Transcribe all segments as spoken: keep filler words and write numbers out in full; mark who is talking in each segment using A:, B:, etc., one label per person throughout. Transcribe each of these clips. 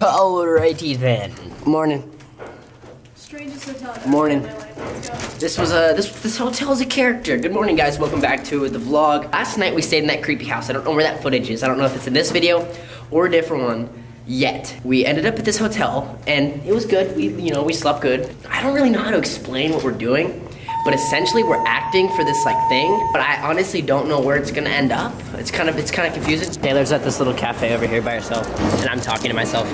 A: Alrighty then. Morning.
B: Strangest hotel.
A: Morning.
B: Let's go.
A: This was a this this hotel is a character. Good morning, guys. Welcome back to the vlog. Last night we stayed in that creepy house. I don't know where that footage is. I don't know if it's in this video or a different one yet. We ended up at this hotel and it was good. We you know we slept good. I don't really know how to explain what we're doing, but essentially we're acting for this like thing. But I honestly don't know where it's gonna end up. It's kind of it's kind of confusing. Taylor's at this little cafe over here by herself, and I'm talking to myself.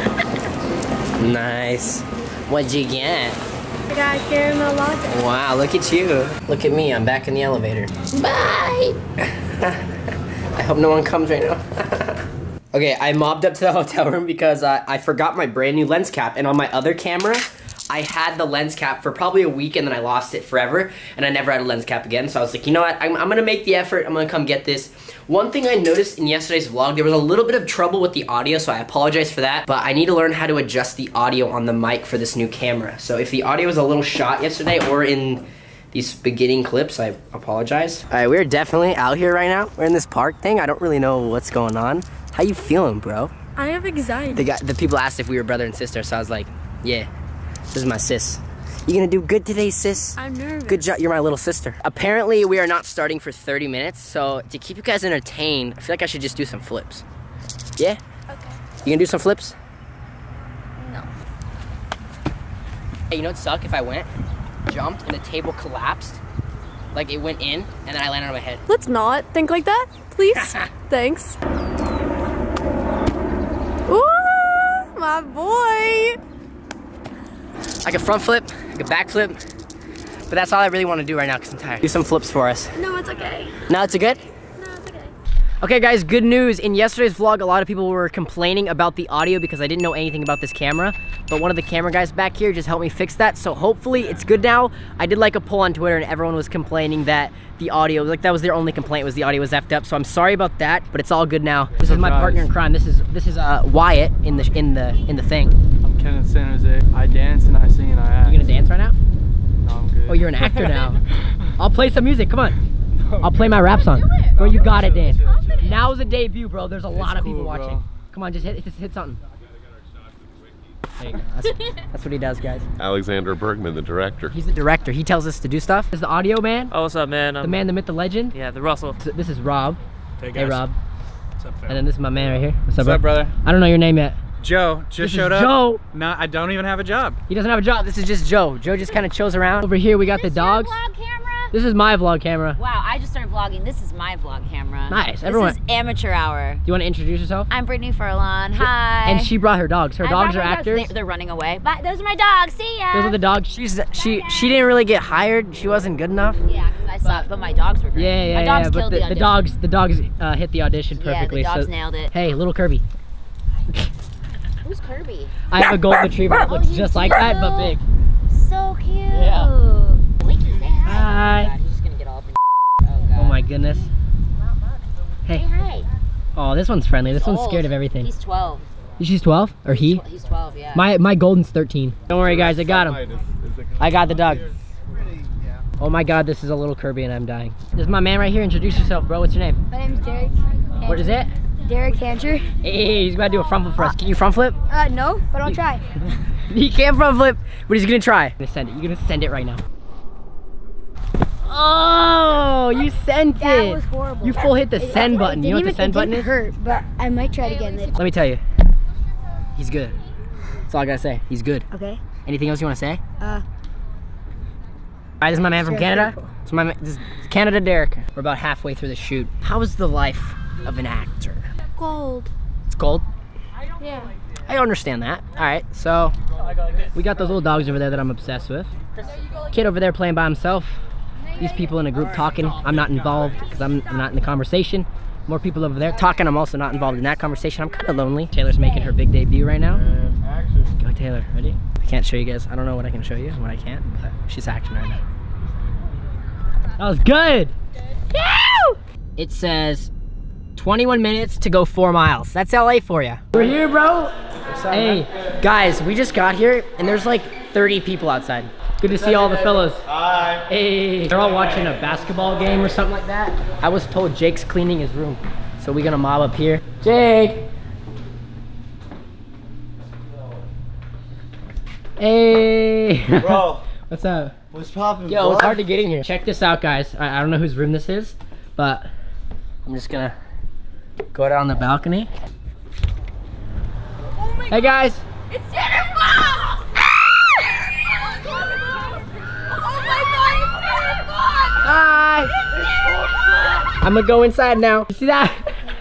A: Nice. What'd you get?
B: I got a caramel latte.
A: Wow, look at you. Look at me, I'm back in the elevator. Bye! I hope no one comes right now. Okay, I mobbed up to the hotel room because uh, I forgot my brand new lens cap, and on my other camera, I had the lens cap for probably a week and then I lost it forever, and I never had a lens cap again, so I was like, you know what, I'm, I'm gonna make the effort, I'm gonna come get this. One thing I noticed in yesterday's vlog, there was a little bit of trouble with the audio, so I apologize for that, but I need to learn how to adjust the audio on the mic for this new camera. So if the audio was a little shot yesterday or in these beginning clips, I apologize. All right, we're definitely out here right now. We're in this park thing. I don't really know what's going on. How you feeling, bro?
B: I have anxiety.
A: The, guy, the people asked if we were brother and sister, so I was like, yeah. This is my sis. You gonna do good today, sis?
B: I'm nervous.
A: Good job, you're my little sister. Apparently, we are not starting for thirty minutes, so to keep you guys entertained, I feel like I should just do some flips. Yeah?
B: Okay.
A: You gonna do some flips?
B: No.
A: Hey, you know what'd suck if I went, jumped, and the table collapsed? Like it went in, and then I landed on my head.
B: Let's not think like that, please. Thanks. Ooh, my boy.
A: I can front flip, I can back flip, but that's all I really want to do right now because I'm tired. Do some flips for us.
B: No, it's okay.
A: Now it's a good?
B: No, it's okay.
A: Okay guys, good news. In yesterday's vlog, a lot of people were complaining about the audio because I didn't know anything about this camera, but one of the camera guys back here just helped me fix that, so hopefully it's good now. I did like a poll on Twitter and everyone was complaining that the audio, like that was their only complaint, was the audio was effed up, so I'm sorry about that, but it's all good now. This is my partner in crime. This is this is uh, Wyatt in the in the in the thing.
C: I'm Ken in San Jose. I dance and I sing and I act.
A: You gonna dance right now?
C: No, I'm good.
A: Oh, you're an actor now. I'll play some music. Come on.
C: No,
A: I'll play my rap song. Bro, you got it, Dan. Now's the debut, bro. There's a lot of
C: cool,
A: people
C: bro.
A: watching. Come on, just hit, just hit something. There you go. That's, that's what he does, guys.
D: Alexander Bergman, the director.
A: He's the director. He tells us to do stuff. This is the audio man.
E: Oh, what's up, man?
A: The
E: Um,
A: man, the myth, the legend.
E: Yeah, the Russell.
A: So this is Rob.
C: Hey,
A: Hey, Rob.
C: What's up,
A: And then this is my man right here. What's up,
C: What's
A: bro?
C: up, brother?
A: I don't know your name yet.
C: Joe. Just
A: This
C: showed
A: is
C: up.
A: Joe.
C: No, I don't even have a job.
A: He doesn't have a job. This is just Joe. Joe just kind of chills around. Over here, we got the dogs.
F: Vlog camera?
A: This is my vlog camera.
F: Wow, I just started vlogging. This is my vlog camera.
A: Nice. Everyone.
F: This is amateur hour.
A: Do you want to introduce yourself?
F: I'm Brittany Furlan. Hi.
A: And she brought her dogs. Her
F: I
A: dogs are
F: brought my
A: actors.
F: They, they're running away. But those are my dogs. See ya.
A: Those are the dogs. She's she she didn't really get hired. She wasn't good enough.
F: Yeah, because I saw, but my dogs were great.
A: Yeah, yeah,
F: my dogs
A: yeah. But
F: killed
A: the,
F: the,
A: the
F: audition.
A: dogs the dogs uh, hit the audition perfectly.
F: Yeah, the dogs
A: so,
F: nailed it.
A: Hey, little Kirby.
F: Who's Kirby?
A: I have a golden retriever that
F: Oh,
A: looks
F: you
A: just like that, but big.
F: So cute.
A: Yeah.
F: Wait, you say hi.
A: Hi.
F: Oh, God, he's just gonna get all up in Oh, God.
A: Oh my goodness.
F: Say
A: Hey.
F: hi.
A: Oh, this one's friendly. This
F: He's
A: one's
F: old.
A: scared of everything.
F: He's twelve.
A: She's twelve, or he?
F: He's, tw he's twelve, yeah.
A: My my golden's thirteen. Don't worry, guys. I got him. I got the dog. Oh my God, this is a little Kirby, and I'm dying. This is my man right here. Introduce yourself, bro. What's your name?
G: My name's Derek.
A: What is it?
G: Derek Hancher.
A: Hey, he's gonna do a front flip for us. Can you front flip?
G: Uh, no, but I'll try.
A: He can't front flip, but he's gonna try. You're gonna send it. You're gonna send it right now. Oh, you sent
G: That
A: it.
G: was horrible.
A: You full hit the
G: It-
A: send
G: it
A: button. You know what the
G: didn't
A: send
G: even-
A: button
G: it
A: is?
G: didn't hurt, but I might try it again later.
A: Let me tell you. He's good. That's all I gotta say. He's good.
G: Okay.
A: Anything else you wanna say?
G: Uh.
A: Alright, this is my man from
G: Sure,
A: Canada.
G: cool.
A: This is my man, this is Canada Derek. We're about halfway through the shoot. How is the life of an actor?
G: Cold.
A: It's cold.
G: Yeah.
A: I understand that. Alright, so we got those little dogs over there that I'm obsessed with. Kid over there playing by himself. These people in a group talking. I'm not involved because I'm, I'm not in the conversation. More people over there talking. I'm also not involved in that conversation. I'm kind of lonely. Taylor's making her big debut right now. Go Taylor, ready? I can't show you guys. I don't know what I can show you and what I can't, but she's acting right now. That was good. Woo! It says twenty-one minutes to go four miles. That's L A for you. We're here, bro. Hey, guys, we just got here and there's like thirty people outside. Good to see all the fellas.
C: Hi.
A: Hey, they're all watching a basketball game or something like that. I was told Jake's cleaning his room, so we're gonna mob up here. Jake. Hey!
E: Bro,
A: What's up?
E: what's poppin'?
A: Yo,
E: blood?
A: it's hard to get in here. Check this out, guys. I, I don't know whose room this is, but I'm just gonna go down the balcony.
B: Oh my
A: Hey, guys.
B: It's Santa Claus! Oh my god, it's Santa Claus!
A: Hi! I'm gonna go inside now. You see that?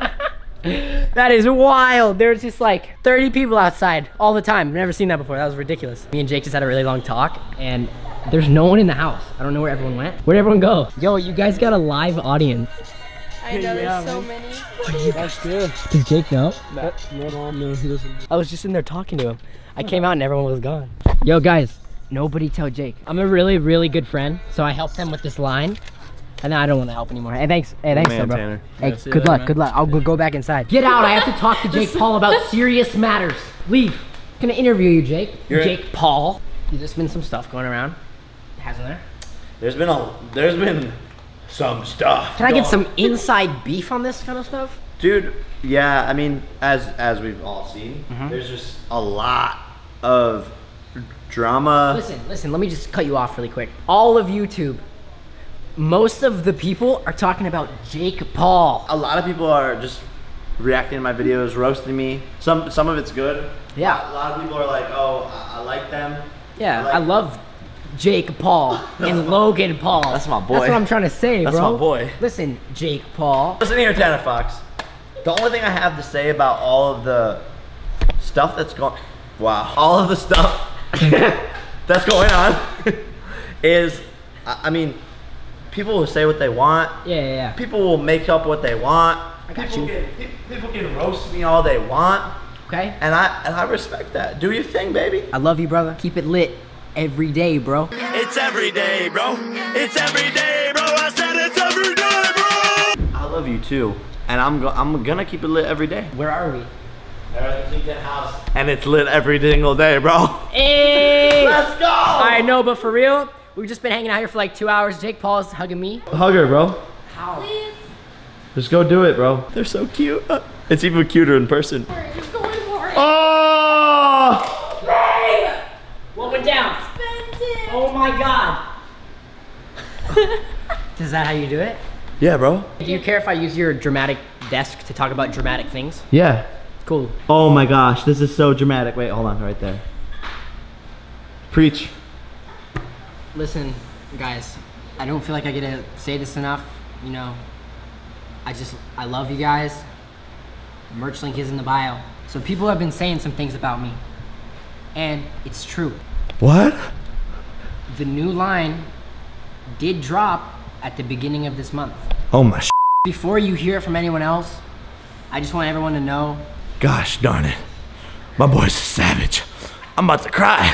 A: That is wild. There's just like thirty people outside all the time. I've never seen that before. That was ridiculous. Me and Jake just had a really long talk and there's no one in the house. I don't know where everyone went. Where'd everyone go? Yo, you guys got a live audience.
B: I know there's so many.
E: That's good.
A: Does Jake know?
E: No, no, he doesn't.
A: I was just in there talking to him. I came out and everyone was gone. Yo, guys, nobody tell Jake. I'm a really, really good friend, so I helped him with this line. And then I don't want to help anymore. Hey, thanks. Hey, thanks,
E: Man,
A: though, bro.
E: Tanner.
A: Hey,
C: Yeah, see you
A: good
C: later,
A: luck.
C: man.
A: Good luck. I'll go go back inside. Get out. I have to talk to Jake Paul about serious matters. Leave. I'm gonna interview you, Jake.
E: You're-
A: Jake Paul. There's been some stuff going around. Hasn't there?
E: There's been a, there's been some stuff.
A: Can I get
E: dog.
A: some inside beef on this kind of stuff?
E: Dude, yeah, I mean, as as we've all seen,
A: Mm-hmm.
E: there's just a lot of drama.
A: Listen, listen, let me just cut you off really quick. All of YouTube, most of the people are talking about Jake Paul.
E: A lot of people are just reacting to my videos, roasting me. Some some of it's good.
A: Yeah.
E: A lot of people are like, oh, I, I like them.
A: Yeah,
E: like-
A: I love Jake Paul and Logan Paul.
E: That's my boy.
A: That's what I'm trying to say,
E: That's
A: bro.
E: my boy.
A: Listen, Jake Paul.
E: Listen here, Tanner Fox. The only thing I have to say about all of the stuff that's going, wow, all of the stuff that's going on is, I I mean, people will say what they want.
A: Yeah, yeah, yeah.
E: People will make up what they want.
A: I got
E: people
A: you.
E: Can, pe- people can roast me all they want,
A: Okay?
E: and I and I respect that. Do your thing, baby.
A: I love you, brother. Keep it lit every day, bro.
E: It's every day, bro. It's every day, bro. I said it's every day, bro. I love you too, and I'm go I'm gonna keep it lit every day.
A: Where are we?
E: House. And it's lit every single day, bro.
A: Hey!
E: Let's go!
A: I know, but for real, we've just been hanging out here for like two hours. Jake Paul's hugging me.
E: Hug her, bro.
A: How?
E: Just go do it, bro. They're so cute. It's even cuter in person.
B: Just going for it.
E: Oh!
A: What went down?
B: Expensive.
A: Oh my god. Is that how you do it?
E: Yeah, bro.
A: Do you care if I use your dramatic desk to talk about dramatic things?
E: Yeah.
A: Cool.
E: Oh my gosh, this is so dramatic. Wait, hold on, right there. Preach.
A: Listen, guys, I don't feel like I get to say this enough. You know, I just, I love you guys. Merch link is in the bio. So people have been saying some things about me. And it's true.
E: What?
A: The new line did drop at the beginning of this month.
E: Oh my sh
A: Before you hear it from anyone else, I just want everyone to know.
E: Gosh darn it. My boy's a savage. I'm about to cry.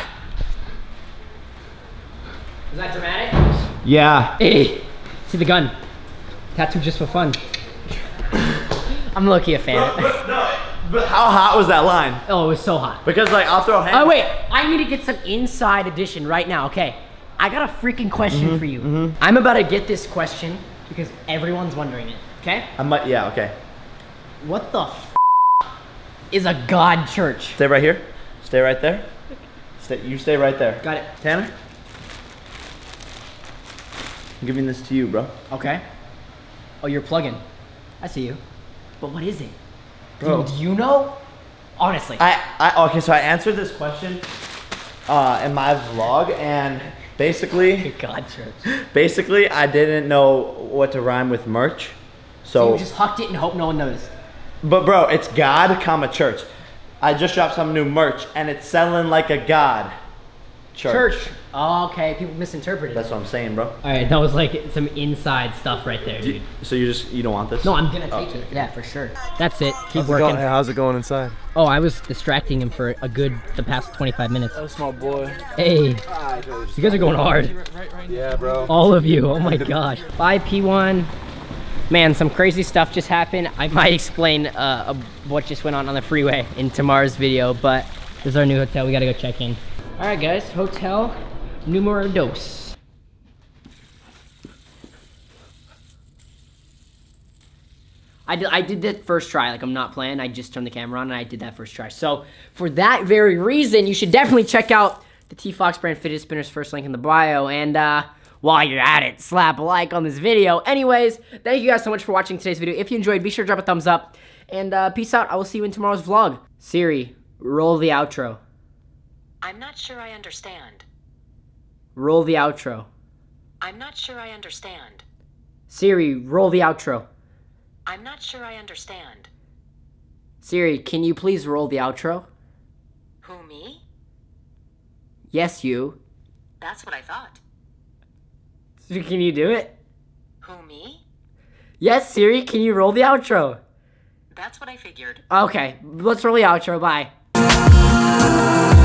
A: Was that dramatic?
E: Yeah.
A: Hey, see the gun. Tattoo just for fun. I'm low-key a fan.
E: No, but how hot was that line?
A: Oh, it was so hot.
E: Because like, I'll throw hands.
A: Oh wait, I need to get some inside edition right now, okay? I got a freaking question
E: Mm-hmm,
A: for you. I'm about to get this question because everyone's wondering it, okay?
E: I might, yeah, okay.
A: What the f is a God church?
E: Stay right here. Stay right there. Stay, you stay right there.
A: Got it.
E: Tanner? I'm giving this to you, bro.
A: Okay. Oh, you're plugging. I see you. But what is it?
E: Bro.
A: Do, do you know? Honestly.
E: I, I, okay, so I answered this question uh, in my vlog, and basically,
A: God church.
E: basically, I didn't know what to rhyme with merch.
A: So
E: So,
A: you just hucked it and hope no one noticed.
E: but bro, it's God, comma church. I just dropped some new merch, and it's selling like a God. Church.
A: Church. Oh, okay, people misinterpreted
E: That's
A: it.
E: what I'm saying, bro.
A: All right, that was like some inside stuff right there, dude.
E: So you just, you don't want this?
A: No, I'm gonna take it. Yeah, for sure. That's it. Keep
C: How's it
A: working.
C: going? Hey, how's it going inside?
A: Oh, I was distracting him for a good the past twenty-five minutes.
C: That's my boy.
A: Hey, you guys are going hard.
C: Yeah, bro.
A: All of you. Oh my gosh. Bye, P one. Man, some crazy stuff just happened. I might explain uh, what just went on on the freeway in tomorrow's video, but this is our new hotel. We gotta go check in. All right, guys. Hotel numero dos. I did, I did that first try, like I'm not playing. I just turned the camera on and I did that first try. So for that very reason, you should definitely check out the T-Fox brand fidget spinners, first link in the bio. And uh, while you're at it, slap a like on this video. Anyways, thank you guys so much for watching today's video. If you enjoyed, be sure to drop a thumbs up. And uh, peace out. I will see you in tomorrow's vlog. Siri, roll the outro.
H: I'm not sure I understand.
A: Roll the outro.
H: I'm not sure I understand.
A: Siri, roll the outro.
H: I'm not sure I understand.
A: Siri, can you please roll the outro?
H: Who, me?
A: Yes, you.
H: That's what I thought.
A: Can you do it?
H: Who, me?
A: Yes, Siri, can you roll the outro?
H: That's what I figured.
A: Okay, let's roll the outro. Bye.